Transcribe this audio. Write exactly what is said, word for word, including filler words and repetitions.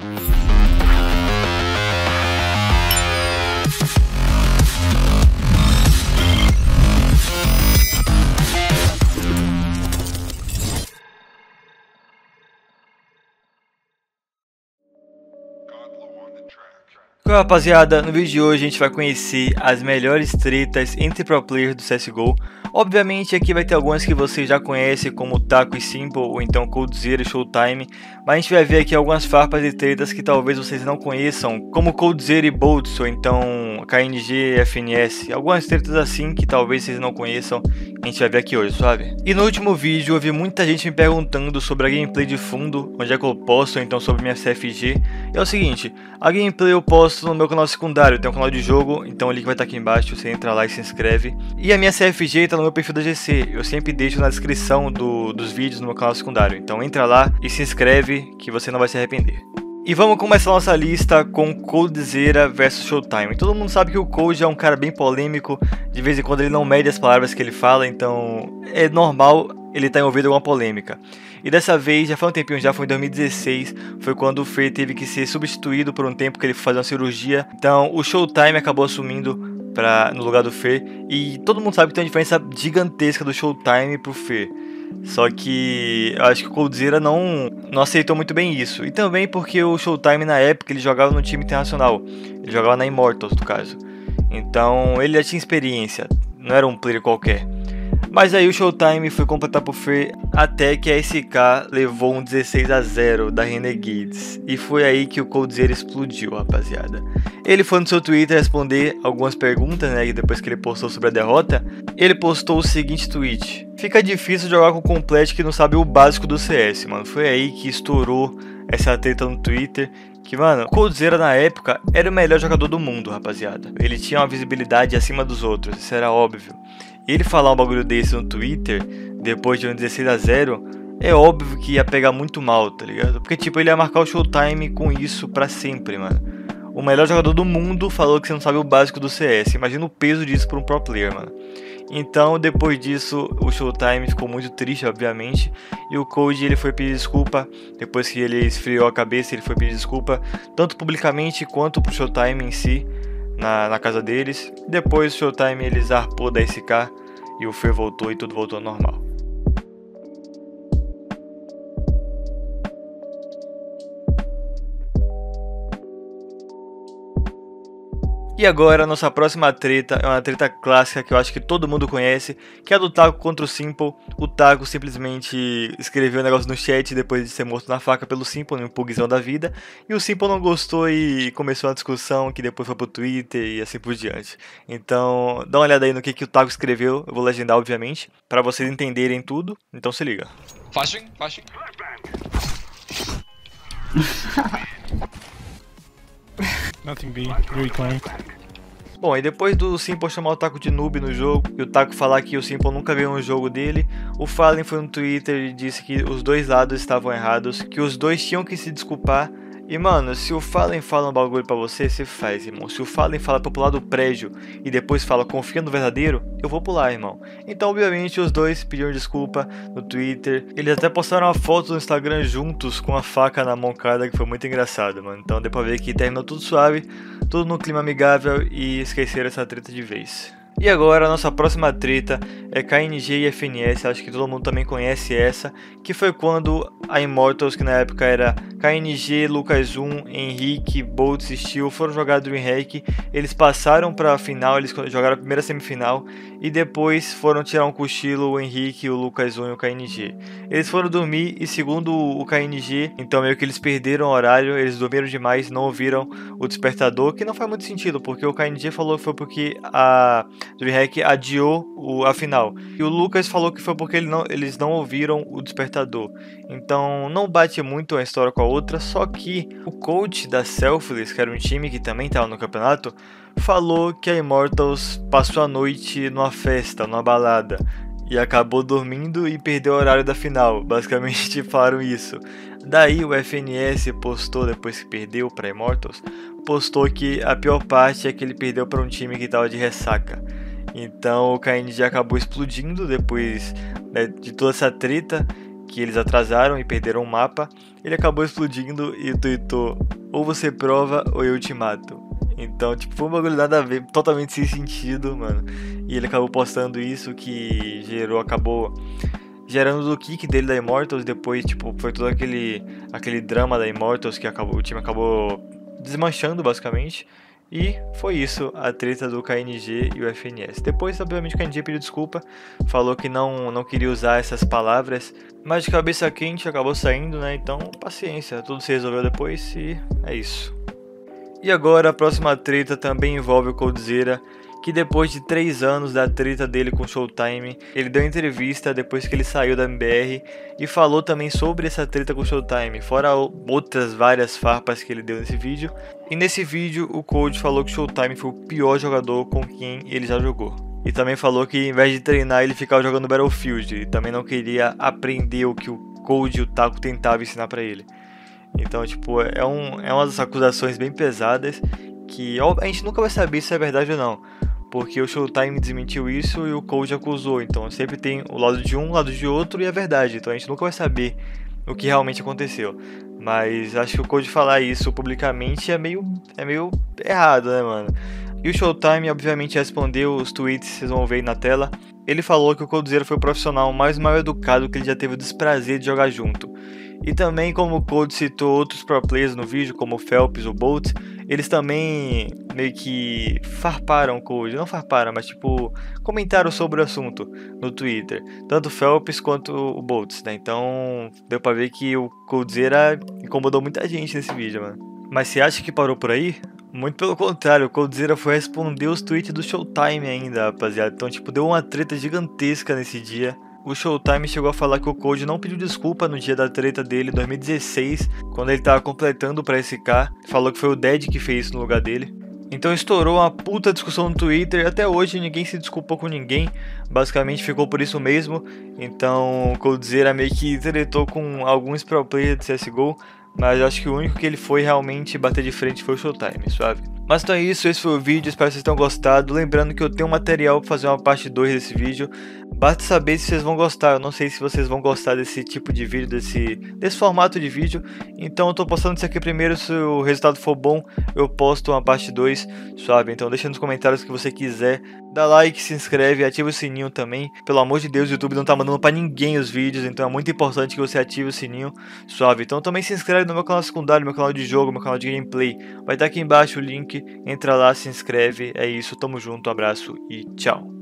Então, rapaziada, no vídeo de hoje a gente vai conhecer as melhores tretas entre pro players do C S G O. Obviamente aqui vai ter algumas que vocês já conhecem, como Taco e Simple, ou então Coldzera e Showtime. Mas a gente vai ver aqui algumas farpas e tretas que talvez vocês não conheçam, como Coldzera e Boltz, ou então K N G e F N S. Algumas tretas assim que talvez vocês não conheçam, a gente vai ver aqui hoje, sabe? E no último vídeo eu vi muita gente me perguntando sobre a gameplay de fundo, onde é que eu posto, ou então sobre minha C F G. E é o seguinte, a gameplay eu posto no meu canal secundário, tem um canal de jogo, então o link vai estar aqui embaixo, você entra lá e se inscreve. E a minha C F G está no meu perfil da G C, eu sempre deixo na descrição do, dos vídeos no meu canal secundário, então entra lá e se inscreve que você não vai se arrepender. E vamos começar nossa lista com Coldzera versus Showtime. Todo mundo sabe que o Cold é um cara bem polêmico, de vez em quando ele não mede as palavras que ele fala, então é normal ele estar envolvido em alguma polêmica. E dessa vez, já foi um tempinho, já foi em dois mil e dezesseis, foi quando o Fer teve que ser substituído por um tempo que ele foi fazer uma cirurgia. Então o Showtime acabou assumindo pra, no lugar do Fer, e todo mundo sabe que tem uma diferença gigantesca do Showtime pro Fer. Só que eu acho que o Coldzera não, não aceitou muito bem isso. E também porque o Showtime na época ele jogava no time internacional, ele jogava na Immortals no caso. Então ele já tinha experiência, não era um player qualquer. Mas aí o Showtime foi completar pro Fer até que a S K levou um dezesseis a zero da Renegades. E foi aí que o Coldzera explodiu, rapaziada. Ele foi no seu Twitter responder algumas perguntas, né, depois que ele postou sobre a derrota. Ele postou o seguinte tweet: fica difícil jogar com o Complete que não sabe o básico do C S, mano. Foi aí que estourou essa treta no Twitter. Que, mano, o Coldzera na época era o melhor jogador do mundo, rapaziada. Ele tinha uma visibilidade acima dos outros, isso era óbvio. Ele falar um bagulho desse no Twitter, depois de um dezesseis a zero, é óbvio que ia pegar muito mal, tá ligado? Porque, tipo, ele ia marcar o Showtime com isso pra sempre, mano. O melhor jogador do mundo falou que você não sabe o básico do C S. Imagina o peso disso pra um pro player, mano. Então, depois disso, o Showtime ficou muito triste, obviamente. E o Cold, ele foi pedir desculpa. Depois que ele esfriou a cabeça, ele foi pedir desculpa, tanto publicamente quanto pro Showtime em si. Na, na casa deles. Depois o Showtime ele zarpou da S K e o Fer voltou e tudo voltou ao normal. E agora, nossa próxima treta é uma treta clássica que eu acho que todo mundo conhece, que é a do Taco contra o Simple. O Taco simplesmente escreveu um negócio no chat depois de ser morto na faca pelo Simple, no pugzão da vida. E o Simple não gostou e começou uma discussão que depois foi pro Twitter e assim por diante. Então, dá uma olhada aí no que, que o Taco escreveu, eu vou legendar obviamente, pra vocês entenderem tudo, então se liga. Flashing, flashing. Nothing B, recon. Bom, e depois do Simple chamar o Taco de noob no jogo e o Taco falar que o Simple nunca ganhou um jogo dele, o Fallen foi no Twitter e disse que os dois lados estavam errados, que os dois tinham que se desculpar. E mano, se o Fallen fala um bagulho pra você, você faz, irmão. Se o Fallen fala pra pular do prédio e depois fala confia no verdadeiro, eu vou pular, irmão. Então obviamente os dois pediram desculpa no Twitter. Eles até postaram uma foto no Instagram juntos com a faca na mão cada, que foi muito engraçado, mano. Então deu pra ver que terminou tudo suave, tudo no clima amigável e esqueceram essa treta de vez. E agora a nossa próxima treta é K N G e F N S, acho que todo mundo também conhece essa, que foi quando a Immortals, que na época era K N G, Lucas um, Henrique, Boltz e Steel, foram jogar DreamHack. Eles passaram para a final, eles jogaram a primeira semifinal e depois foram tirar um cochilo o Henrique, o Lucas um e o K N G. Eles foram dormir e segundo o K N G, então meio que eles perderam o horário, eles dormiram demais, não ouviram o despertador, que não faz muito sentido, porque o K N G falou que foi porque a DreamHack adiou o, a final. E o Lucas falou que foi porque ele não, eles não ouviram o despertador. Então não bate muito uma história com a outra, só que o coach da Selfless, que era um time que também estava no campeonato, falou que a Immortals passou a noite numa festa, numa balada, e acabou dormindo e perdeu o horário da final. Basicamente falaram isso. Daí o F N S postou, depois que perdeu para Immortals, postou que a pior parte é que ele perdeu para um time que estava de ressaca. Então o K N G acabou explodindo depois, né, de toda essa treta, que eles atrasaram e perderam o mapa, ele acabou explodindo e tweetou: ou você prova ou eu te mato. Então, tipo, foi um bagulho nada a ver, totalmente sem sentido, mano. E ele acabou postando isso, que gerou, acabou gerando o kick dele da Immortals. Depois, tipo, foi todo aquele, aquele drama da Immortals que acabou, o time acabou desmanchando, basicamente. E foi isso, a treta do K N G e o F N S. Depois, obviamente, o K N G pediu desculpa, falou que não, não queria usar essas palavras, mas de cabeça quente acabou saindo, né? Então, paciência, tudo se resolveu depois e é isso. E agora, a próxima treta também envolve o Coldzera, que depois de três anos da treta dele com o Showtime, ele deu entrevista depois que ele saiu da M B R e falou também sobre essa treta com o Showtime, fora outras várias farpas que ele deu nesse vídeo. E nesse vídeo o Cold falou que o Showtime foi o pior jogador com quem ele já jogou. E também falou que em vez de treinar ele ficava jogando Battlefield e também não queria aprender o que o Cold e o Taco tentavam ensinar pra ele. Então, tipo, é, um, é umas acusações bem pesadas que a gente nunca vai saber se é verdade ou não, porque o Showtime desmentiu isso e o Cold acusou. Então sempre tem o lado de um, o lado de outro e é verdade. Então a gente nunca vai saber o que realmente aconteceu. Mas acho que o Cold falar isso publicamente é meio, é meio errado, né, mano? E o Showtime obviamente respondeu os tweets, vocês vão ver aí na tela. Ele falou que o Coldzera foi o profissional mais mal educado que ele já teve o desprazer de jogar junto. E também, como o Cold citou outros pro players no vídeo, como o Phelps, o Bolt, eles também meio que farparam o Cold, não farparam, mas tipo, comentaram sobre o assunto no Twitter, tanto o Phelps quanto o Bolt, né? Então, deu pra ver que o Coldzera incomodou muita gente nesse vídeo, mano. Mas você acha que parou por aí? Muito pelo contrário, o Coldzera foi responder os tweets do Showtime ainda, rapaziada. Então, tipo, deu uma treta gigantesca nesse dia. O Showtime chegou a falar que o Cold não pediu desculpa no dia da treta dele em dois mil e dezesseis, quando ele tava completando pra S K. Falou que foi o Dead que fez isso no lugar dele. Então estourou uma puta discussão no Twitter e até hoje ninguém se desculpou com ninguém. Basicamente ficou por isso mesmo. Então o Coldzera meio que tretou com alguns pro players de C S G O, mas eu acho que o único que ele foi realmente bater de frente foi o Showtime, suave. Mas então é isso, esse foi o vídeo, espero que vocês tenham gostado. Lembrando que eu tenho material para fazer uma parte dois desse vídeo. Basta saber se vocês vão gostar, eu não sei se vocês vão gostar desse tipo de vídeo, desse, desse formato de vídeo. Então eu tô postando isso aqui primeiro, se o resultado for bom, eu posto uma parte dois, suave. Então deixa nos comentários o que você quiser. Dá like, se inscreve, ativa o sininho também. Pelo amor de Deus, o YouTube não tá mandando pra ninguém os vídeos, então é muito importante que você ative o sininho, suave. Então também se inscreve no meu canal secundário, meu canal de jogo, meu canal de gameplay. Vai estar aqui embaixo o link, entra lá, se inscreve. É isso, tamo junto, abraço e tchau.